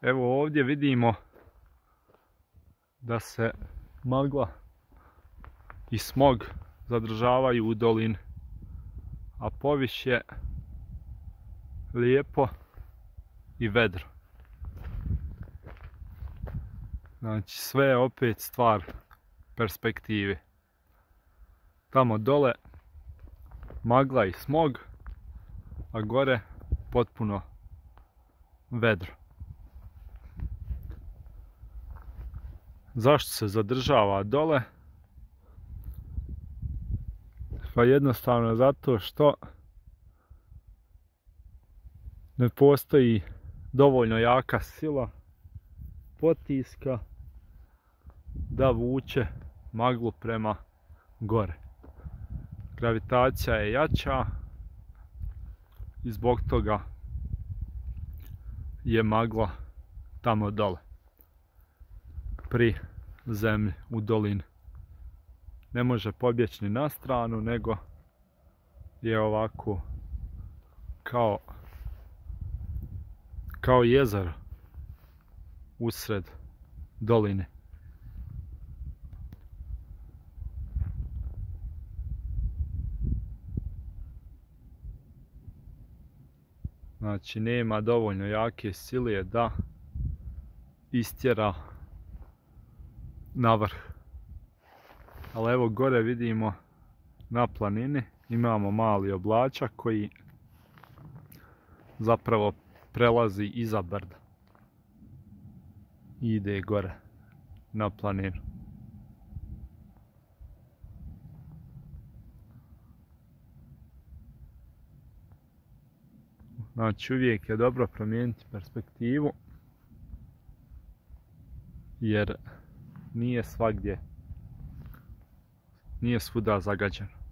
Evo ovdje vidimo da se magla i smog zadržavaju u dolini, a poviš je lijepo i vedro. Znači sve je opet stvar perspektive. Tamo dole magla i smog, a gore potpuno vedro. Zašto se zadržava dole? Pa jednostavno zato što ne postoji dovoljno jaka sila potiska da vuče maglu prema gore. Gravitacija je jača i zbog toga je magla tamo dole, pri zemlji, u dolini. Ne može pobjeći ni na stranu, nego je ovako kao jezero usred doline. Znači nema dovoljno jake sile da istjera na vrh. Ali evo gore vidimo na planini imamo mali oblačak koji zapravo prelazi iza brda i ide gore na planinu. Znači uvijek je dobro promijeniti perspektivu, jer nije svugdje, nije svuda zagađeno.